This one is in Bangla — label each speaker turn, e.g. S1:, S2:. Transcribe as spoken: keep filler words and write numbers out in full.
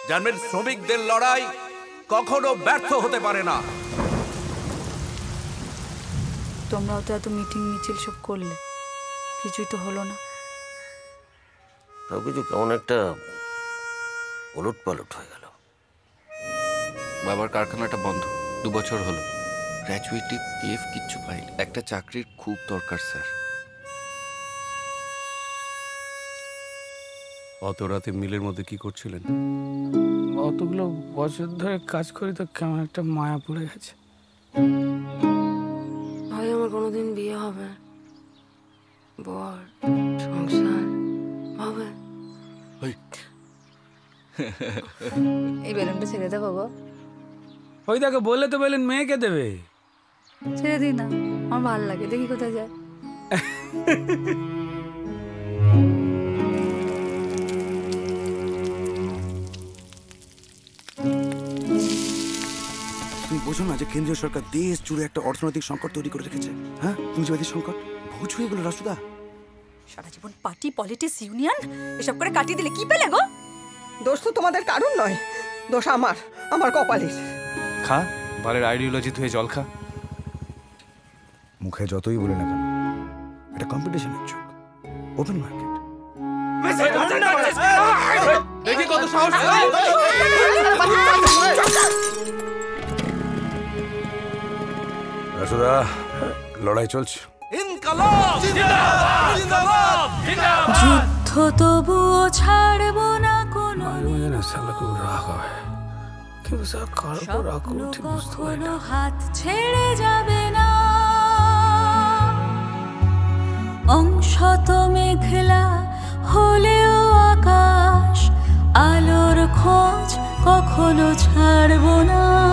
S1: জানবেন শ্রমিকদের লড়াই কখনো ব্যর্থ হতে পারে না।
S2: তোমরাও তো এত মিটিং মিছিল সব করলে, কিছুই তো হলো না।
S3: সব কিছু কেমন একটা ওলট পালট হয়ে গেল।
S4: বাবার কারখানাটা বন্ধ দু বছর হলো। গ্র্যাজুয়েটি পিএফ কিচ্ছু পাইনি। একটা চাকরির খুব দরকার স্যার।
S1: অত রাতে মিলের মধ্যে কি করছিলেন?
S5: অতগুলো বছর ধরে কাজ করি তো কেমন একটা মায়া পড়ে গেছে।
S6: ভাই আমার কোনোদিন বিয়ে হবে, বর সংসার হবে।
S2: এই বেলুনটা ছেড়ে দেবো গো।
S5: ওই দেখো বললে তো বললেন মেয়েকে দেবে।
S2: ছেড়ে দিই না, আমার ভালো লাগে, দেখি কোথায় যায়।
S7: তুমি বোঝো না যে কেন্দ্রীয় সরকার দেশ জুড়ে একটা অর্থনৈতিক সংকট তৈরি করে রেখেছে? হ্যাঁ, পুঁজিবাদী সংকট। বোঝো এগুলো রাসুদা?
S2: সারা জীবন পার্টি পলিটিক্স ইউনিয়ন এসব করে কাটিয়ে দিলে কি পেলে গো?
S8: দোষ তো তোমাদের কারণ নয়, দোষ আমার, আমার কপালের।
S4: খা বালের আইডিওলজি তুই জল খা।
S7: মুখে যতই বলে না কেন, এটা কম্পিটিশনের যুগ, ওপেন মার্কেট।
S4: দেখি কত সাহস।
S7: রাসুদা, লড়াই চলছে।
S2: যুদ্ধ তবুও ছাড়বো না কোনো, কখনো হাত ছেড়ে যাবে না। অংশত মেঘলা হলেও আকাশ, আলোর খোঁজ কখনো ছাড়বো না।